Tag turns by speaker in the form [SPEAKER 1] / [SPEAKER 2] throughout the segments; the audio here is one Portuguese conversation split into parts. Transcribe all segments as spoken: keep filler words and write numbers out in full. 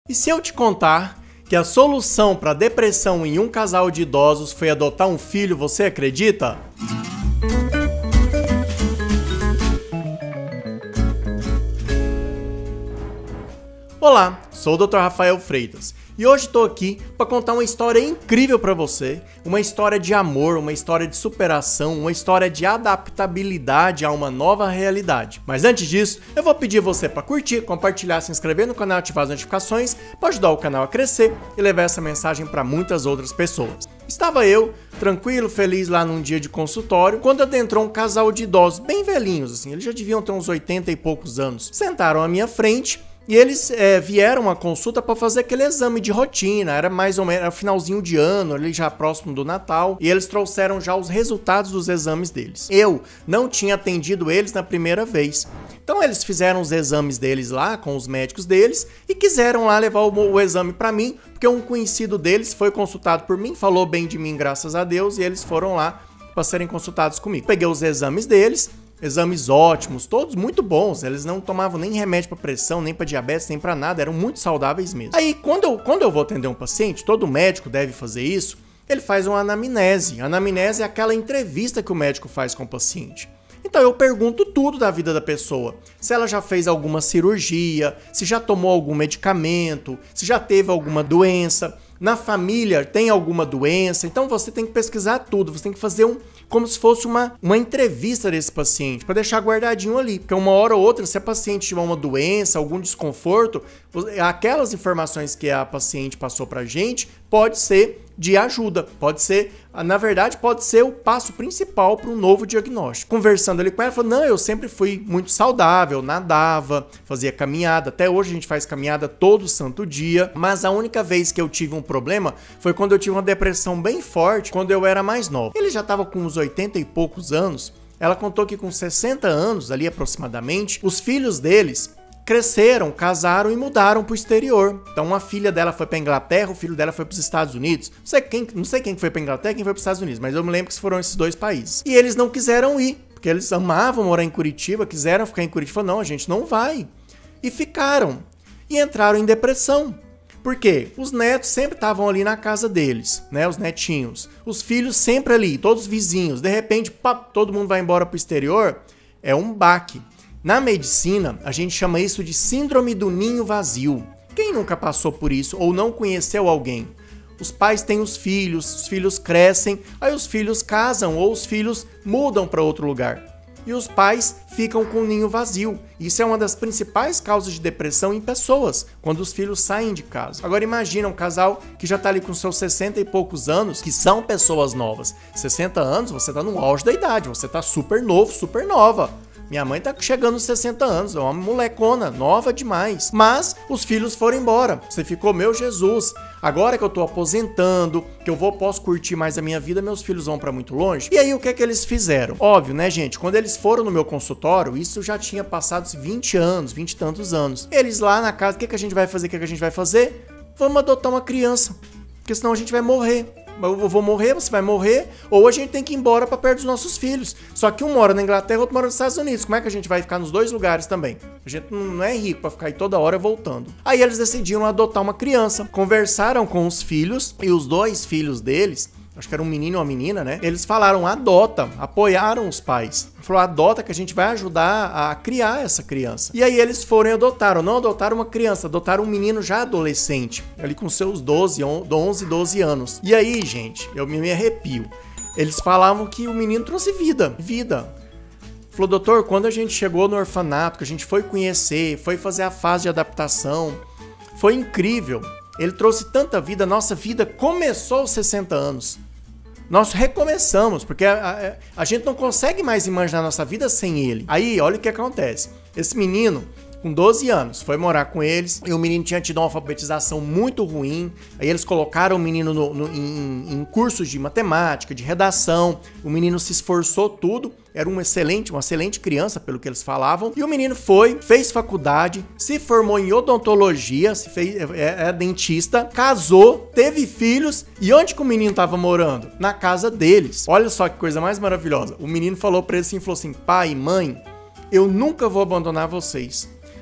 [SPEAKER 1] E se eu te contar que a solução para a depressão em um casal de idosos foi adotar um filho, você acredita? Olá, sou o doutor Rafael Freitas e hoje estou aqui para contar uma história incrível para você, uma história de amor, uma história de superação, uma história de adaptabilidade a uma nova realidade. Mas antes disso, eu vou pedir você para curtir, compartilhar, se inscrever no canal e ativar as notificações para ajudar o canal a crescer e levar essa mensagem para muitas outras pessoas. Estava eu, tranquilo, feliz lá num dia de consultório, quando adentrou um casal de idosos bem velhinhos, assim, eles já deviam ter uns oitenta e poucos anos. Sentaram à minha frente e eles é, vieram à consulta para fazer aquele exame de rotina, era mais ou menos, era finalzinho de ano, ali já próximo do Natal, e eles trouxeram já os resultados dos exames deles. Eu não tinha atendido eles na primeira vez. Então eles fizeram os exames deles lá, com os médicos deles, e quiseram lá levar o, o exame para mim, porque um conhecido deles foi consultado por mim, falou bem de mim, graças a Deus, e eles foram lá para serem consultados comigo. Peguei os exames deles, exames ótimos, todos muito bons, eles não tomavam nem remédio para pressão, nem para diabetes, nem para nada, eram muito saudáveis mesmo. Aí, quando eu, quando eu vou atender um paciente, todo médico deve fazer isso, ele faz uma anamnese. A anamnese é aquela entrevista que o médico faz com o paciente. Então eu pergunto tudo da vida da pessoa, se ela já fez alguma cirurgia, se já tomou algum medicamento, se já teve alguma doença, na família tem alguma doença, então você tem que pesquisar tudo, você tem que fazer um, como se fosse uma, uma entrevista desse paciente, para deixar guardadinho ali, porque uma hora ou outra, se a paciente tiver uma doença, algum desconforto, aquelas informações que a paciente passou pra gente, pode ser de ajuda, pode ser, na verdade, pode ser o passo principal para um novo diagnóstico. Conversando ali com ela, falou, não, eu sempre fui muito saudável, nadava, fazia caminhada, até hoje a gente faz caminhada todo santo dia, mas a única vez que eu tive um problema foi quando eu tive uma depressão bem forte, quando eu era mais nova. Ele já estava com uns oitenta e poucos anos, ela contou que com sessenta anos, ali aproximadamente, os filhos deles cresceram, casaram e mudaram para o exterior. Então uma filha dela foi para Inglaterra, o filho dela foi para os Estados Unidos. Não sei quem, não sei quem foi para Inglaterra, quem foi para os Estados Unidos, mas eu me lembro que foram esses dois países. E eles não quiseram ir, porque eles amavam morar em Curitiba, quiseram ficar em Curitiba. Falaram, não, a gente não vai. E ficaram. E entraram em depressão. Por quê? Os netos sempre estavam ali na casa deles, né? Os netinhos. Os filhos sempre ali, todos vizinhos. De repente, pá, todo mundo vai embora para o exterior. É um baque. Na medicina, a gente chama isso de síndrome do ninho vazio. Quem nunca passou por isso ou não conheceu alguém? Os pais têm os filhos, os filhos crescem, aí os filhos casam ou os filhos mudam para outro lugar. E os pais ficam com o ninho vazio. Isso é uma das principais causas de depressão em pessoas, quando os filhos saem de casa. Agora imagina um casal que já está ali com seus sessenta e poucos anos, que são pessoas novas. sessenta anos, você está no auge da idade, você está super novo, super nova. Minha mãe tá chegando aos sessenta anos, é uma molecona, nova demais. Mas os filhos foram embora. Você ficou, meu Jesus, agora que eu tô aposentando, que eu vou, posso curtir mais a minha vida, meus filhos vão pra muito longe. E aí o que é que eles fizeram? Óbvio, né, gente? Quando eles foram no meu consultório, isso já tinha passado vinte anos, vinte e tantos anos. Eles lá na casa, o que, que a gente vai fazer? O que, que a gente vai fazer? Vamos adotar uma criança, porque senão a gente vai morrer. Eu vou morrer, você vai morrer, ou a gente tem que ir embora para perto dos nossos filhos. Só que um mora na Inglaterra, outro mora nos Estados Unidos. Como é que a gente vai ficar nos dois lugares também? A gente não é rico para ficar aí toda hora voltando. Aí eles decidiram adotar uma criança. Conversaram com os filhos e os dois filhos deles, acho que era um menino ou uma menina, né? Eles falaram, adota, apoiaram os pais. Falou, adota que a gente vai ajudar a criar essa criança. E aí eles foram e adotaram. Não adotaram uma criança, adotaram um menino já adolescente, ali com seus doze, onze, doze anos. E aí, gente, eu me arrepio. Eles falavam que o menino trouxe vida, vida. Falou, doutor, quando a gente chegou no orfanato, que a gente foi conhecer, foi fazer a fase de adaptação, foi incrível. Ele trouxe tanta vida, nossa vida começou aos sessenta anos. Nós recomeçamos, porque a, a, a gente não consegue mais imaginar nossa vida sem ele. Aí, olha o que acontece. Esse menino, com doze anos, foi morar com eles, e o menino tinha tido uma alfabetização muito ruim, aí eles colocaram o menino no, no, em, em cursos de matemática, de redação, o menino se esforçou tudo, era um excelente, uma excelente criança, pelo que eles falavam, e o menino foi, fez faculdade, se formou em odontologia, se fez, é, é dentista, casou, teve filhos, e onde que o menino tava morando? Na casa deles. Olha só que coisa mais maravilhosa. O menino falou pra eles assim, falou assim, pai, mãe, eu nunca vou abandonar vocês.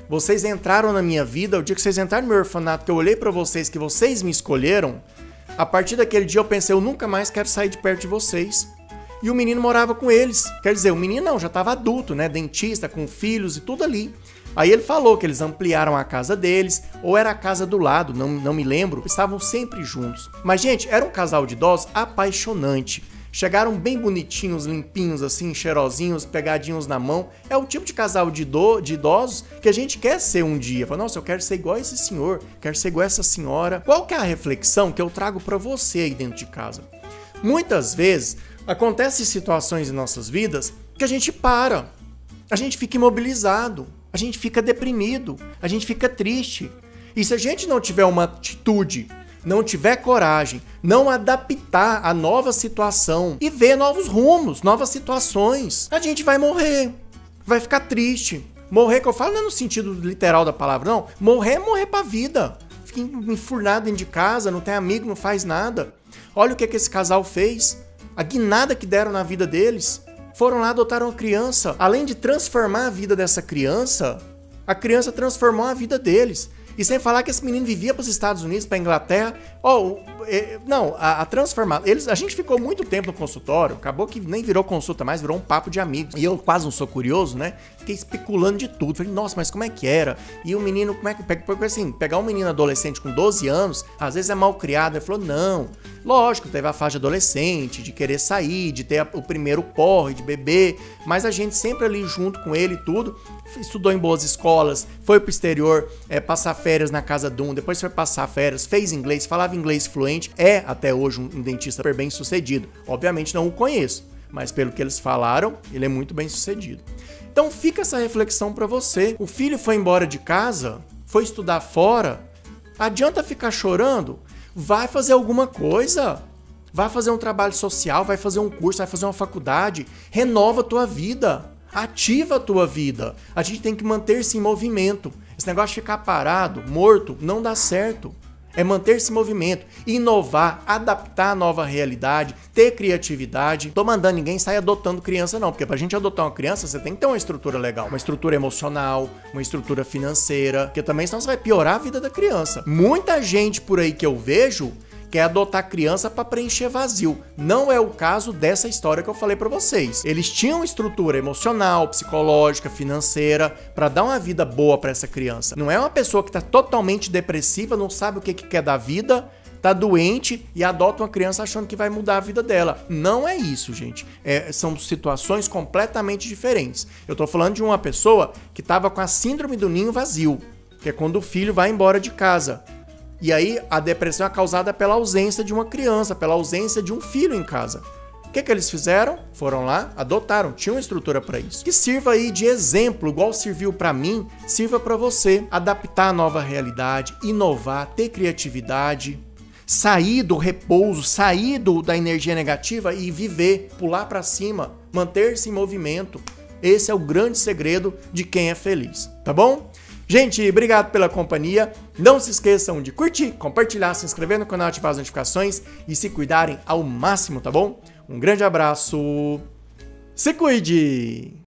[SPEAKER 1] vocês entraram na minha vida, o dia que vocês entraram no meu orfanato, que eu olhei pra vocês, que vocês me escolheram, a partir daquele dia eu pensei, eu nunca mais quero sair de perto de vocês. E o menino morava com eles. Quer dizer, o menino não, já estava adulto, né? Dentista, com filhos e tudo ali. Aí ele falou que eles ampliaram a casa deles, ou era a casa do lado, não, não me lembro. Estavam sempre juntos. Mas, gente, era um casal de idosos apaixonante. Chegaram bem bonitinhos, limpinhos, assim, cheirosinhos, pegadinhos na mão. É o tipo de casal de, do, de idosos que a gente quer ser um dia. Fala, nossa, eu quero ser igual a esse senhor, quero ser igual a essa senhora. Qual que é a reflexão que eu trago para você aí dentro de casa? Muitas vezes, acontecem situações em nossas vidas que a gente para, a gente fica imobilizado, a gente fica deprimido, a gente fica triste. E se a gente não tiver uma atitude, não tiver coragem, não adaptar a nova situação e ver novos rumos, novas situações, a gente vai morrer, vai ficar triste. Morrer, que eu falo não é no sentido literal da palavra, não. Morrer é morrer pra vida. Fica enfurnado dentro de casa, não tem amigo, não faz nada. Olha o que, que esse casal fez. A guinada que deram na vida deles. Foram lá, adotaram uma criança. Além de transformar a vida dessa criança, a criança transformou a vida deles. E sem falar que esse menino vivia para os Estados Unidos, para a Inglaterra. Oh, é, não, a, a transformar. Eles, a gente ficou muito tempo no consultório, acabou que nem virou consulta mais, virou um papo de amigos. E eu quase não sou curioso, né? Fiquei especulando de tudo. Falei, nossa, mas como é que era? E o menino, como é que. Porque assim, pegar um menino adolescente com doze anos, às vezes é mal criado. Ele falou, não. Lógico, teve a fase de adolescente, de querer sair, de ter o primeiro porre, de beber. Mas a gente sempre ali junto com ele e tudo. Estudou em boas escolas, foi pro exterior é, passar férias na casa de um, depois foi passar férias, fez inglês, falava inglês fluente, é até hoje um, um dentista super bem sucedido. Obviamente não o conheço, mas pelo que eles falaram, ele é muito bem sucedido. Então fica essa reflexão para você. O filho foi embora de casa, foi estudar fora, adianta ficar chorando? Vai fazer alguma coisa. Vai fazer um trabalho social, vai fazer um curso, vai fazer uma faculdade, renova a tua vida. Ativa a tua vida. A gente tem que manter-se em movimento. Esse negócio de ficar parado, morto, não dá certo. É manter-se em movimento, inovar, adaptar a nova realidade, ter criatividade. Tô mandando ninguém sair adotando criança não, porque pra gente adotar uma criança você tem que ter uma estrutura legal, uma estrutura emocional, uma estrutura financeira, porque também senão você vai piorar a vida da criança. Muita gente por aí que eu vejo quer adotar criança para preencher vazio. Não é o caso dessa história que eu falei para vocês. Eles tinham estrutura emocional, psicológica, financeira para dar uma vida boa para essa criança. Não é uma pessoa que tá totalmente depressiva, não sabe o que, que quer da vida, tá doente e adota uma criança achando que vai mudar a vida dela. Não é isso, gente. É, são situações completamente diferentes. Eu tô falando de uma pessoa que tava com a síndrome do ninho vazio, que é quando o filho vai embora de casa. E aí a depressão é causada pela ausência de uma criança, pela ausência de um filho em casa. O que que eles fizeram? Foram lá, adotaram, tinham uma estrutura para isso. Que sirva aí de exemplo, igual serviu para mim, sirva para você adaptar a nova realidade, inovar, ter criatividade, sair do repouso, sair do, da energia negativa e viver, pular para cima, manter-se em movimento. Esse é o grande segredo de quem é feliz, tá bom? Gente, obrigado pela companhia. Não se esqueçam de curtir, compartilhar, se inscrever no canal, ativar as notificações e se cuidarem ao máximo, tá bom? Um grande abraço. Se cuide!